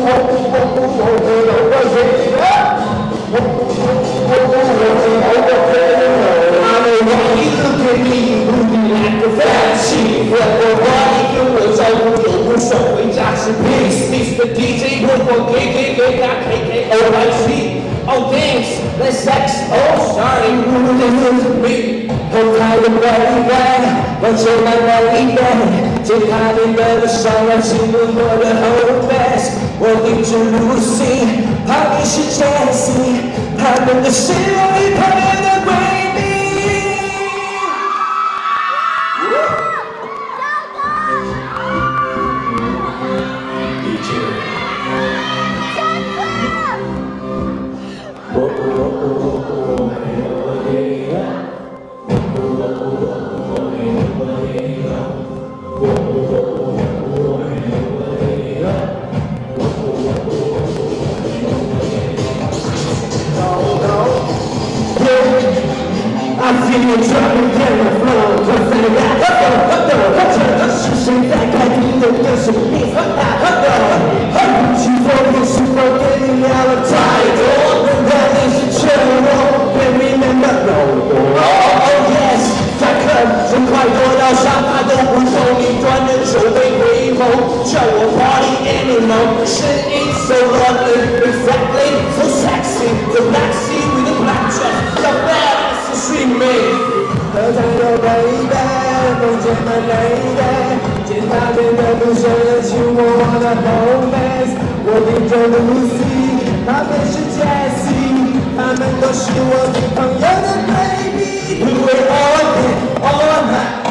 Mr. DJ, KKOIC. Oh, dance, let's sex. Oh, sorry, who this is me? Hôm nay đừng quay qua, vẫn chưa mang lại ý đề. Trên hai bên bờ là sao anh xin luôn gọi là whole best. Welcome to Lucy, Paris to Chelsea. I'm in the city, playing the baby. I feel you dropping down the floor, cause I got she say that I can look at some peace. She focus, she forgetting all the time. That is a chill, can remember no. Oh yes, I come to quite good outside. I don't want only one to show me rainbow. Show a party anymore. Shit is so lovely, exactly so sexy. The black sea with the black dress, the bad. See me, the title baby, don't take my lady. Trên ta bên đời tôi sẽ là chiều mùa là home best. Walking to the Lucy, ta bên是 Jessie. Ta bên都是我的朋友的 baby. Do it all again, all night.